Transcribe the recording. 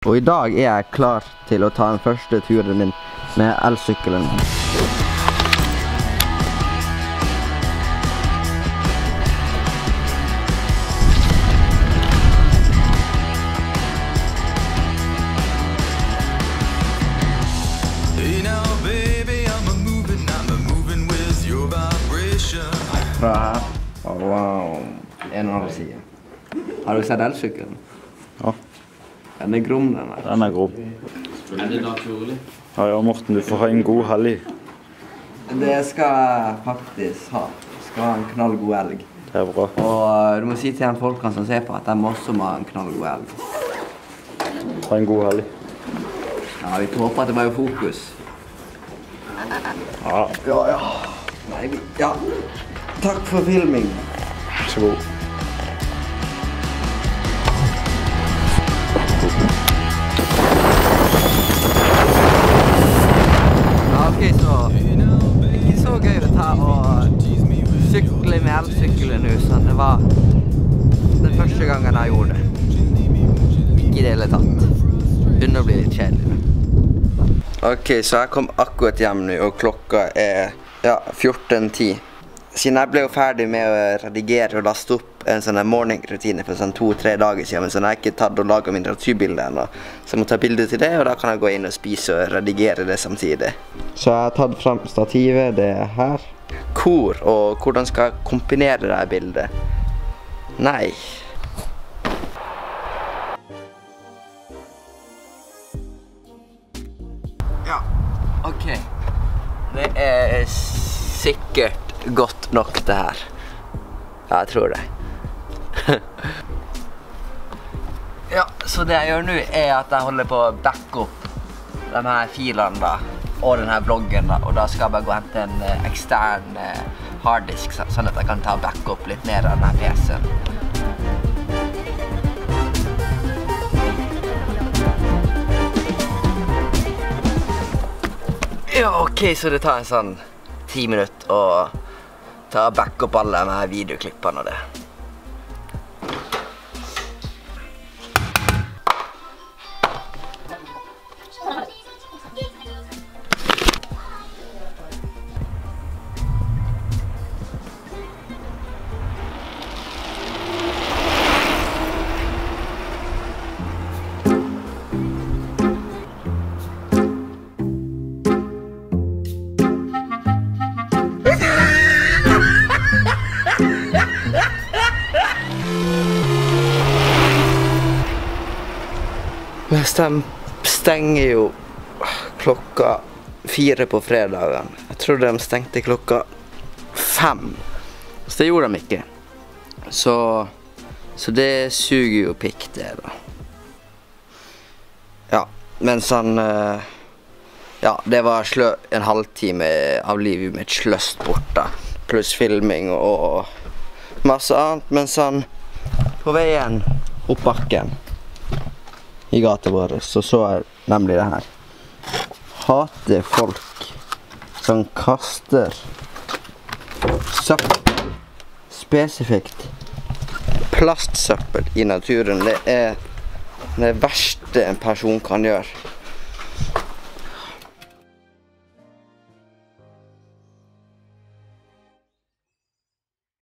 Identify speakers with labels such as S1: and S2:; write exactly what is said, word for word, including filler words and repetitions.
S1: Og i dag er jeg klar til å ta den første turen min med elsykkelen. Fra her. Oh, wow. En og annen side. Har du sett elsykkelen?
S2: Ja.
S1: Den er grom, den her.
S2: Den er grom.
S3: Er det naturlig?
S2: Ja, ja, Morten, du får ha en god helg.
S1: Det skal jeg faktisk ha. Jeg skal ha en knallgod elg.
S2: Det er bra.
S1: Og du må si til de folkene som ser på at de også må ha en knallgod elg.
S2: Ha en god helg.
S1: Ja, vi håper at det var jo fokus.
S2: Ja.
S1: Ja, ja. Nei, vi... Ja. Takk for filming.
S2: Vær så god.
S1: Ja, ok, så... Ikke så gøy å ta og sykle med elsykkelen nå, sånn. Det var den første gangen jeg gjorde det. Ikke i det hele tatt. Begynner å bli litt kjedelig. Ok, så jeg kom akkurat hjem nå, og klokka er ja, fjorten ti. Siden jeg ble jo ferdig med å redigere og laste opp en sånn morgenrutine for sånn to-tre dager siden, men så har jeg ikke tatt og laget miniatyrbilder ennå. Så jeg må ta bilder til det, og da kan jeg gå inn og spise og redigere det samtidig. Så jeg har tatt frem stativet, det er her. Kor, og hvordan skal jeg kombinere det her bildet? Nei. Ja, ok. Det er sikkert godt nok det her. Ja, jeg tror det. Ja, så det jeg gjør nå er at jeg holder på å backe opp de her filene da, og denne vloggen da, og da skal jeg bare gå og hente en uh, ekstern uh, harddisk, sånn at jeg kan ta og backe opp litt mer av denne P C-en. Ja, ok, så det tar en sånn ti minutter å ta og backe opp alle de her videoklippene og det. De stenger jo klokka fire på fredagen. Jeg tror de stengte klokka fem. Så det gjorde de ikke. Så, så det suger jo pikk det da. Ja, men sånn... Ja, det var slø, en halvtime av livet mitt sløst bort da. Pluss filming og masse annet. Men sånn, på veien opp bakken i gata vår, så så jeg nemlig det her. Hater folk som kaster søppel, spesifikt plastsøppel i naturen. Det er det verste en person kan gjøre.